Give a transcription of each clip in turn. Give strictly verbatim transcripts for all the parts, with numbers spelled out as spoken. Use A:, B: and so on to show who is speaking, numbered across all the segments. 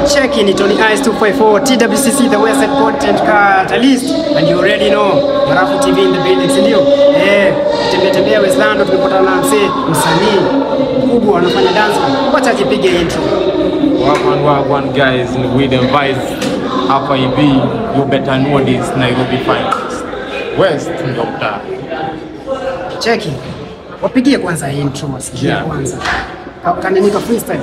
A: Check in it on the Ice two five four T W C C, the Westside Content Catalyst, and you already know Barafu T V in the building, si ndio? Eh, tembea tembea Westland tumepata na msee Msanii kubwa anafanya dance. Wacha ajipige intro.
B: One one one guys in Wedem Vybz hapa hivi, you better know this Nairobi finest. West ndio mtaa.
A: Check in. Wapigie kwanza intro wasikie
B: Yeah.
A: kwanza. Kananika freestyle.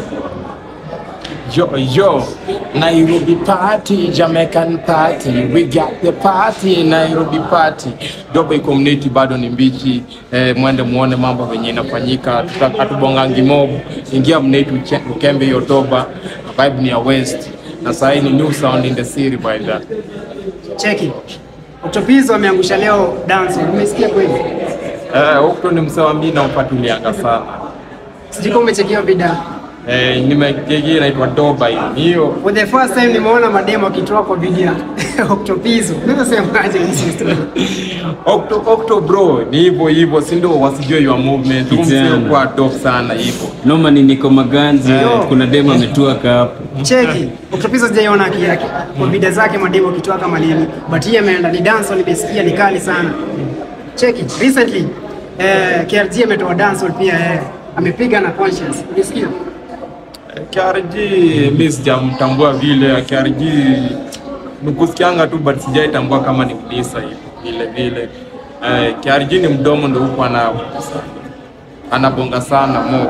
B: Yo, yo, Nairobi party, Jamaican party, we got the party, Nairobi party. Dobe community bado ni mbichi, eh, mwende muone mambo venye inafanyika, tutatubongangi mob, ingia mneti ukembe yotoba, vibe ni ya West, na sahi ni new sound in the city by that.
A: Check it. Octopizo ameangusha leo dance, umesikia kweli?
B: Eh, Octo ni msewa mimi na upatulianga sana.
A: Sijiko umechekia video.
B: Eh, nimekegi inaitwa Doba hiyo.
A: For the first time nimeona mademo akitoa kwa video. Octopizo. Unaweza semaje hii story?
B: Octo Octo bro, ni hivyo hivyo, si ndio wasijue your movement. Umsio kwa top sana hivyo.
C: Noma ni niko maganzi, kuna demo ametua hapo.
A: Cheki. Octopizo sijaiona haki yake. Kwa video zake mademo akitoa kama nini. But yeye ameenda ni dance nimesikia ni kali sana. Cheki. Recently eh K R G ametoa dance pia eh amepiga na conscience. Unasikia?
B: K R G mimi sijamtambua vile. K R G nikusikianga tu but sijaitambua kama ni mlisa hivi vile vile. Eh, K R G ni mdomo ndio huko ana anabonga sana mo.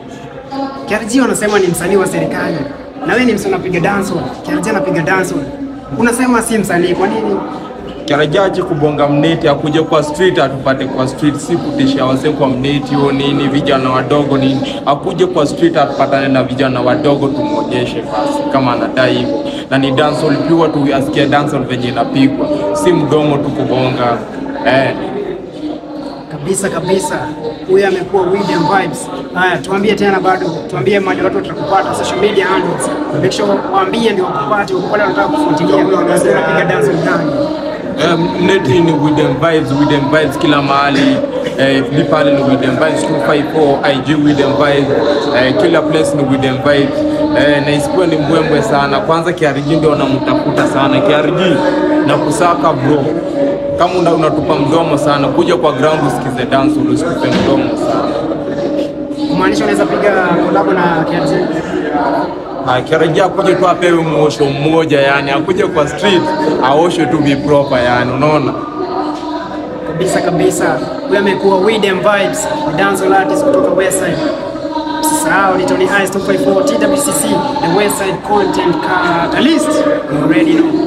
A: K R G wanasema ni msanii wa serikali. Na wewe ni msanii unapiga dance. K R G anapiga dance. Unasema si msanii, kwa nini?
B: K R G aje kubonga mneti, akuje kwa street atupate kwa street, si kutisha wase kwa mneti au nini, vijana wadogo nini, akuje kwa street atupatane na vijana wadogo tumuonyeshe basi kama anadai hivyo. Na ni dancehall pure tu, asikie dancehall venye inapigwa, si mdomo tu kubonga. Eh,
A: Kabisa kabisa. Huyu amekuwa Wedem Vybz. Haya, tuambie tena bado. Tuambie mali watu watakupata social media handles. Make sure waambie ndio wakupate, ukipata wanataka kufuatilia wewe unapiga dance gani.
B: Um, mneti ni Wedem Vybz, Wedem Vybz kila mahali. Eh, pale ni Wedem Vybz two five four, I G Wedem Vybz, eh, kila place ni Wedem Vybz. Eh, na isipo ni mbwembwe sana. Kwanza K R G ndio anamtafuta sana. K R G na kusaka bro. Kama una unatupa mdomo sana, kuja kwa ground usikize dance usitupe mdomo sana.
A: Kumaanisha unaweza piga collab na K R G?
B: Ah, K R G akuje tu apewe mwosho mmoja, yani akuje kwa street aoshe tu be proper, yani unaona.
A: Kabisa kabisa. Huyu amekuwa Wedem Vybz, dancehall artist kutoka Westside. Usisahau ni Tony Ice two five four T W C C, the Westside Content Catalyst. You already know.